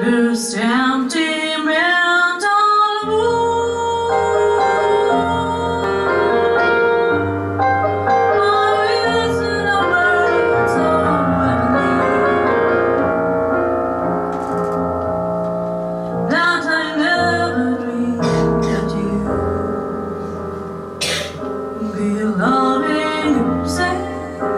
This empty mental wound, I listen to words of agony that I never dreamed that you be loving yourself.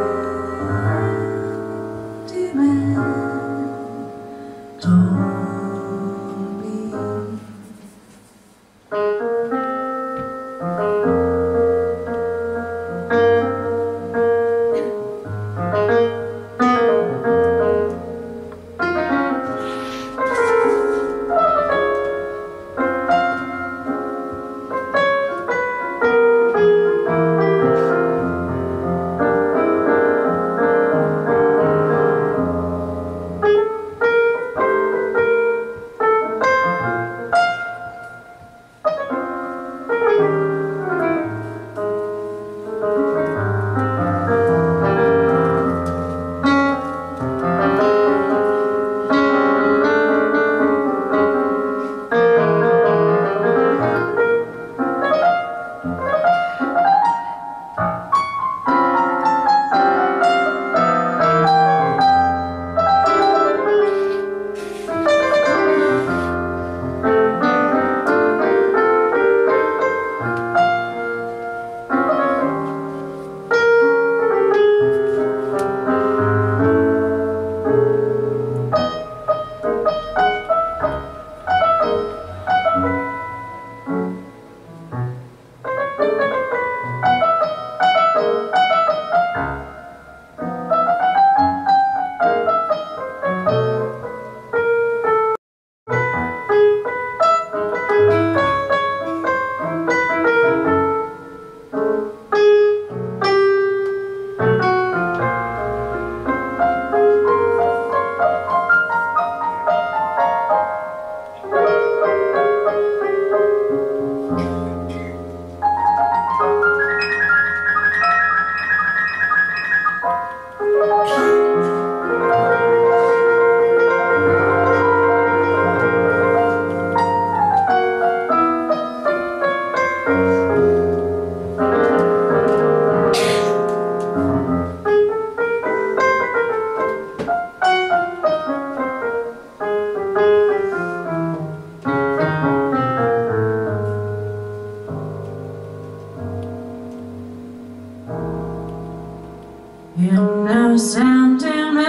In the sentimental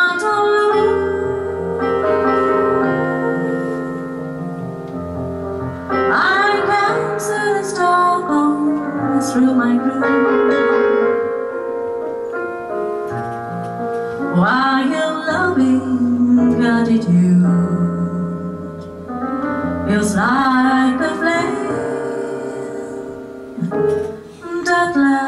mood, I dance in Stockholm through my groove, while your loving gratitude feels like a flame that